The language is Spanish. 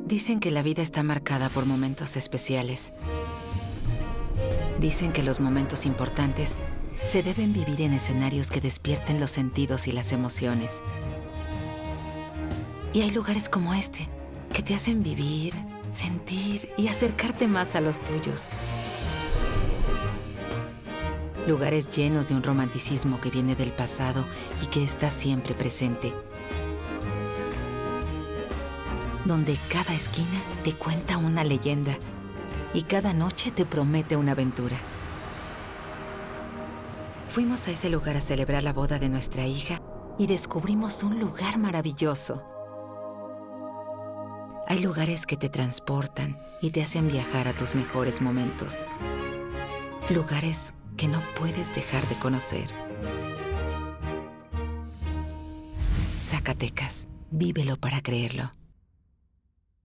Dicen que la vida está marcada por momentos especiales. Dicen que los momentos importantes se deben vivir en escenarios que despierten los sentidos y las emociones. Y hay lugares como este que te hacen vivir, sentir y acercarte más a los tuyos. Lugares llenos de un romanticismo que viene del pasado y que está siempre presente. Donde cada esquina te cuenta una leyenda y cada noche te promete una aventura. Fuimos a ese lugar a celebrar la boda de nuestra hija y descubrimos un lugar maravilloso. Hay lugares que te transportan y te hacen viajar a tus mejores momentos. Lugares que no puedes dejar de conocer. Zacatecas, vívelo para creerlo.